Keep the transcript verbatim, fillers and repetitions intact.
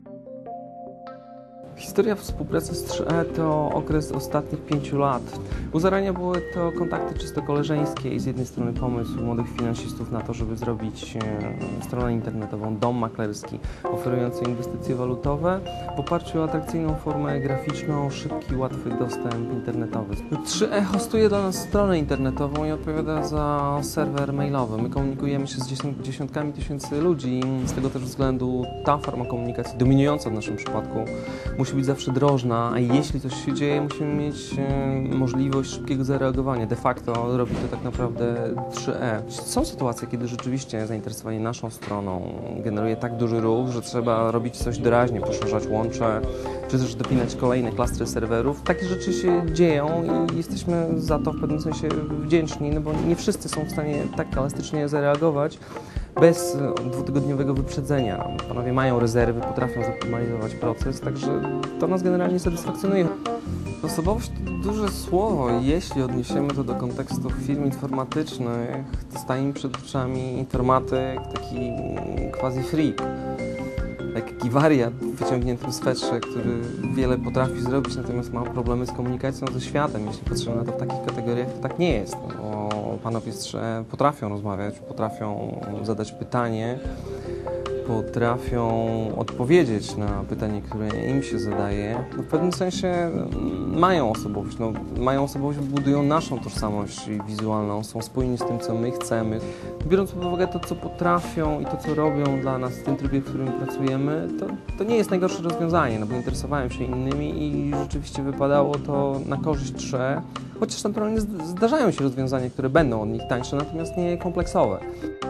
Historia współpracy z trzy E to okres ostatnich pięciu lat. U zarania były to kontakty czysto koleżeńskie i z jednej strony pomysł młodych finansistów na to, żeby zrobić stronę internetową, dom maklerski oferujący inwestycje walutowe w oparciu o atrakcyjną formę graficzną, szybki, łatwy dostęp internetowy. trzy E hostuje dla nas stronę internetową i odpowiada za serwer mailowy. My komunikujemy się z dziesiątkami tysięcy ludzi, z tego też względu ta forma komunikacji dominująca w naszym przypadku musi być zawsze drożna, a jeśli coś się dzieje, musimy mieć e, możliwość szybkiego zareagowania. De facto robi to tak naprawdę trzy E. Są sytuacje, kiedy rzeczywiście zainteresowanie naszą stroną generuje tak duży ruch, że trzeba robić coś doraźnie, poszerzać łącze, czy też dopinać kolejne klastry serwerów. Takie rzeczy się dzieją i jesteśmy za to w pewnym sensie wdzięczni, no bo nie wszyscy są w stanie tak elastycznie zareagować bez dwutygodniowego wyprzedzenia. Panowie mają rezerwy, potrafią zoptymalizować proces, także to nas generalnie satysfakcjonuje. Osobowość to duże słowo. Jeśli odniesiemy to do kontekstu firm informatycznych, to staje mi przed oczami informatyk, taki quasi freak. Lekki wariat wyciągnięty w swetrze, który wiele potrafi zrobić, natomiast ma problemy z komunikacją ze światem. Jeśli patrzymy na to w takich kategoriach, to tak nie jest. Bo panowie z trzy E potrafią rozmawiać, potrafią zadać pytanie, potrafią odpowiedzieć na pytanie, które im się zadaje. No w pewnym sensie mają osobowość. No, mają osobowość, budują naszą tożsamość wizualną, są spójni z tym, co my chcemy. Biorąc pod uwagę to, co potrafią i to, co robią dla nas w tym trybie, w którym pracujemy, to, to nie jest najgorsze rozwiązanie, no bo interesowałem się innymi i rzeczywiście wypadało to na korzyść trzy E, chociaż naturalnie zdarzają się rozwiązania, które będą od nich tańsze, natomiast nie kompleksowe.